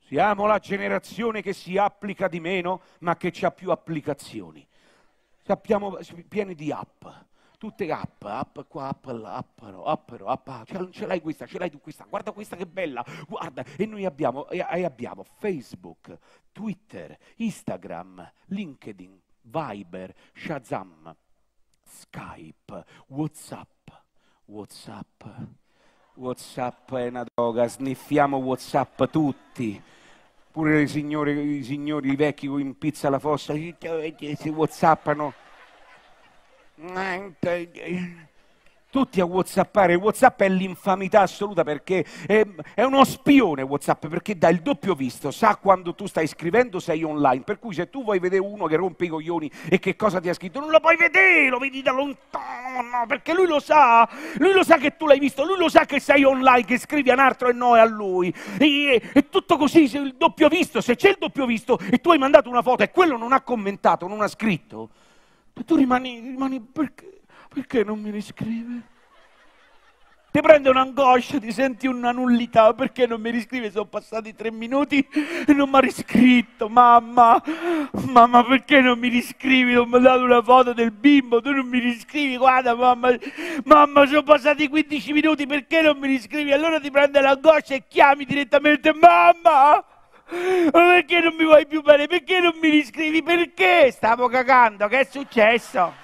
Siamo la generazione che si applica di meno, ma che ha più applicazioni. Sappiamo pieni di app. Tutte app qua, app là, app là, ce l'hai questa, ce l'hai tu questa, guarda questa che bella, guarda, e noi abbiamo Facebook, Twitter, Instagram, LinkedIn, Viber, Shazam, Skype, WhatsApp è una droga, sniffiamo WhatsApp tutti. Pure i signori i vecchi in pizza alla fossa si whatsappano. Tutti a whatsappare. WhatsApp è l'infamità assoluta perché è uno spione WhatsApp, perché dà il doppio visto, sa quando tu stai scrivendo sei online, per cui se tu vuoi vedere uno che rompe i coglioni e che cosa ti ha scritto non lo puoi vedere, lo vedi da lontano, perché lui lo sa che tu l'hai visto, lui lo sa che sei online, che scrivi a un altro e no a lui, è tutto così, il doppio visto. Se c'è il doppio visto e tu hai mandato una foto e quello non ha commentato, non ha scritto, tu rimani perché non mi riscrive? Ti prende un'angoscia, ti senti una nullità, perché non mi riscrive? Sono passati 3 minuti e non mi ha riscritto. Mamma, perché non mi riscrivi? Non mi hai dato una foto del bimbo, tu non mi riscrivi? Guarda, mamma, sono passati 15 minuti, perché non mi riscrivi? Allora ti prende l'angoscia e chiami direttamente: mamma, ma perché non mi vuoi più bene? Perché non mi riscrivi? Perché? Stavo cagando, che è successo?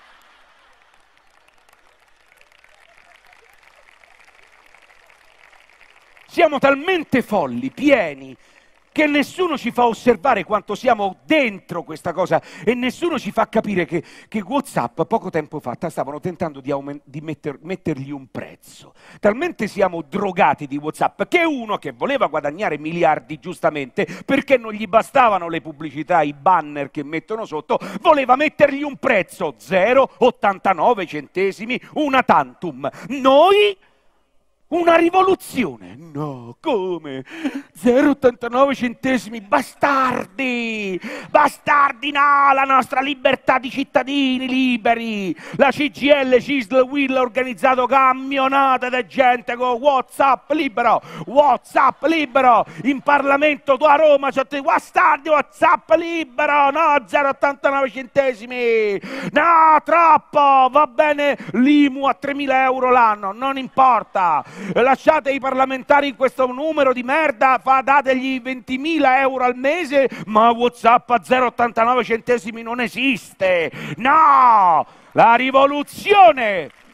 Siamo talmente folli, pieni, che nessuno ci fa osservare quanto siamo dentro questa cosa e nessuno ci fa capire che WhatsApp poco tempo fa stavano tentando di mettergli un prezzo. Talmente siamo drogati di WhatsApp che uno che voleva guadagnare miliardi, giustamente, perché non gli bastavano le pubblicità, i banner che mettono sotto, voleva mettergli un prezzo, 0,89 centesimi, una tantum. Noi... una rivoluzione? No, come? 0,89 centesimi, bastardi! Bastardi, no! La nostra libertà di cittadini liberi! La CGIL, CISL, WIL ha organizzato camionate di gente con WhatsApp libero! WhatsApp libero! In Parlamento, tu a Roma, bastardi, WhatsApp libero! No, 0,89 centesimi! No, troppo! Va bene l'IMU a 3.000 euro l'anno, non importa! Lasciate i parlamentari in questo numero di merda, dategli 20.000 euro al mese, ma WhatsApp a 0,89 centesimi non esiste. No! La rivoluzione